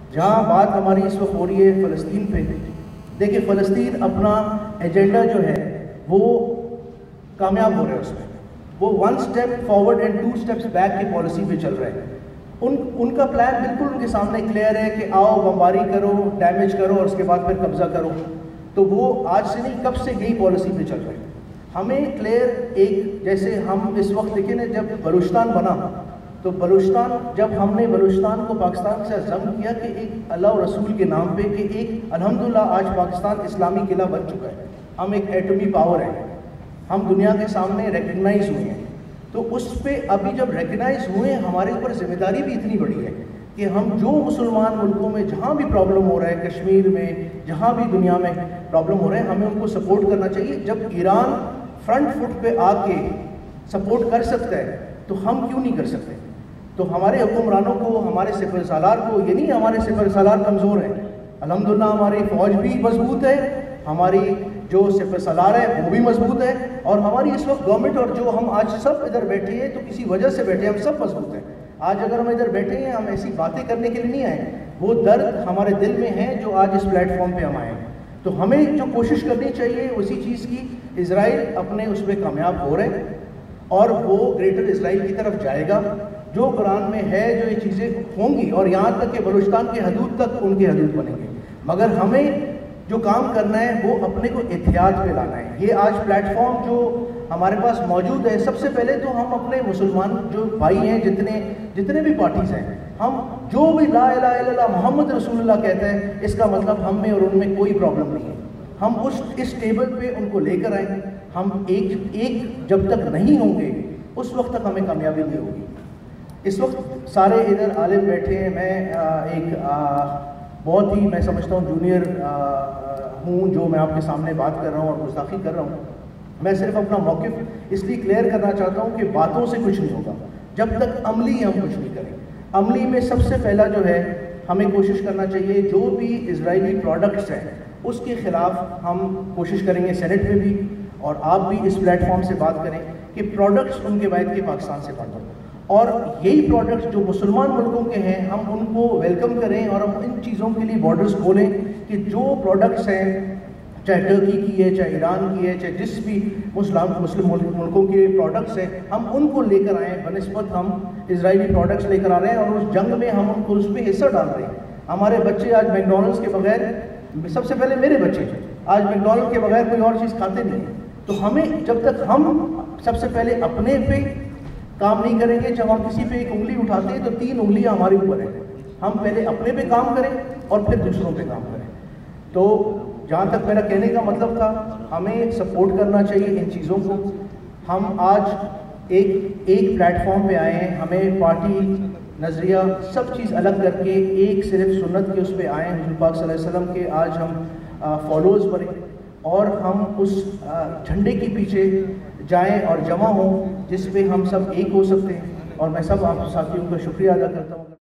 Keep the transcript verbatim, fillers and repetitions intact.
جہاں بات ہماری اس وقت ہو رہی ہے فلسطین پہ، دیکھیں فلسطین اپنا ایجنڈا جو ہے وہ کامیاب ہو رہا ہے، اس میں وہ one step forward and two steps back کی پالیسی پہ چل رہے ہیں۔ ان ان کا پلان بالکل ان کے سامنے کلیئر ہے کہ آؤ بمباری کرو، ڈیمیج کرو اور اس کے بعد پھر قبضہ کرو، تو وہ آج سے نہیں کب سے یہی پالیسی پہ چل رہے ہیں۔ ہمیں کلیئر ایک جیسے ہم اس وقت دیکھیں نا، جب بلوچستان بنا تو بلوچستان جب ہم نے بلوچستان کو پاکستان سے ضم کیا کہ ایک اللہ و رسول کے نام پہ کہ ایک الحمدللہ آج پاکستان اسلامی قلعہ بن چکا ہے، ہم ایک ایٹمی پاور ہیں، ہم دنیا کے سامنے ریکگنائز ہوئے ہیں، تو اس پہ ابھی جب ریکگنائز ہوئے ہیں ہمارے اوپر ذمہ داری بھی اتنی بڑی ہے کہ ہم جو مسلمان ملکوں میں جہاں بھی پرابلم ہو رہا ہے، کشمیر میں جہاں بھی دنیا میں پرابلم ہو رہے ہیں، ہمیں ان کو سپورٹ کرنا چاہیے۔ جب ایران فرنٹ فٹ پہ آ کے سپورٹ کر سکتا ہے تو ہم کیوں نہیں کر سکتے؟ تو ہمارے حکمرانوں کو، ہمارے سپہ سالار کو، یہ نہیں ہمارے سپہ سالار کمزور ہیں، الحمدللہ ہماری فوج بھی مضبوط ہے، ہماری جو سپہ سالار ہے وہ بھی مضبوط ہے، اور ہماری اس وقت گورنمنٹ اور جو ہم آج سب ادھر بیٹھے ہیں تو کسی وجہ سے بیٹھے ہیں، ہم سب مضبوط ہیں۔ آج اگر ہم ادھر بیٹھے ہیں ہم ایسی باتیں کرنے کے لیے نہیں آئے، وہ درد ہمارے دل میں ہے جو آج اس پلیٹ فارم پہ ہم آئے ہیں۔ تو ہمیں جو کوشش کرنی چاہیے اسی چیز کی، اسرائیل اپنے اس پہ کامیاب ہو رہے ہیں اور وہ گریٹر اسرائیل کی طرف جائے گا، جو قرآن میں ہے، جو یہ چیزیں ہوں گی، اور یہاں تک کہ بلوچستان کے حدود تک ان کے حدود بنیں گے، مگر ہمیں جو کام کرنا ہے وہ اپنے کو احتیاط پہ لانا ہے۔ یہ آج پلیٹ فارم جو ہمارے پاس موجود ہے، سب سے پہلے تو ہم اپنے مسلمان جو بھائی ہیں، جتنے جتنے بھی پارٹیز ہیں، ہم جو بھی لا الہ الا اللہ محمد رسول اللہ کہتا ہے، اس کا مطلب ہم میں اور ان میں کوئی پرابلم نہیں ہے، ہم اس اس ٹیبل پہ ان کو لے کر آئیں۔ ہم ایک ایک جب تک نہیں ہوں گے اس وقت تک ہمیں کامیابی نہیں ہوگی۔ اس وقت سارے ادھر عالم بیٹھے ہیں، میں ایک بہت ہی میں سمجھتا ہوں جونیئر ہوں جو میں آپ کے سامنے بات کر رہا ہوں اور گستاخی کر رہا ہوں۔ میں صرف اپنا موقف اس لیے کلیئر کرنا چاہتا ہوں کہ باتوں سے کچھ نہیں ہوگا جب تک عملی ہم کچھ نہیں کریں۔ عملی میں سب سے پہلا جو ہے ہمیں کوشش کرنا چاہیے، جو بھی اسرائیلی پروڈکٹس ہیں اس کے خلاف ہم کوشش کریں گے سینٹ میں بھی، اور آپ بھی اس پلیٹ فارم سے بات کریں کہ پروڈکٹس ان کے بعد کے پاکستان سے بند ہوں، اور یہی پروڈکٹس جو مسلمان ملکوں کے ہیں ہم ان کو ویلکم کریں، اور ہم ان چیزوں کے لیے بارڈرز کھولیں کہ جو پروڈکٹس ہیں، چاہے ٹرکی کی ہے، چاہے ایران کی ہے، چاہے جس بھی مسلم مسلم ملکوں کے پروڈکٹس ہیں، ہم ان کو لے کر آئیں بنسبت ہم اسرائیلی پروڈکٹس لے کر آ رہے ہیں، اور اس جنگ میں ہم ان کو اس پہ حصہ ڈال رہے ہیں۔ ہمارے بچے آج میکڈونلڈس کے بغیر، سب سے پہلے میرے بچے آج میکڈونلڈ کے بغیر کوئی اور چیز کھاتے نہیں ہیں، تو ہمیں جب تک ہم سب سے پہلے اپنے پہ کام نہیں کریں گے، جب ہم کسی پہ ایک انگلی اٹھاتے ہیں تو تین انگلیاں ہمارے اوپر ہیں، ہم پہلے اپنے پہ کام کریں اور پھر دوسروں پہ کام کریں۔ تو جہاں تک میرا کہنے کا مطلب تھا، ہمیں سپورٹ کرنا چاہیے ان چیزوں کو۔ ہم آج ایک ایک پلیٹ فارم پہ آئے ہیں، ہمیں پارٹی نظریہ سب چیز الگ کر کے ایک صرف سنت کے اس پہ آئے ہیں، حضور پاک صلی اللہ علیہ وسلم کے آج ہم فالوز بنیں اور ہم اس جھنڈے کے پیچھے جائیں اور جمع ہوں جس پہ ہم سب ایک ہو سکتے ہیں، اور میں سب آپ ساتھیوں کا شکریہ ادا کرتا ہوں۔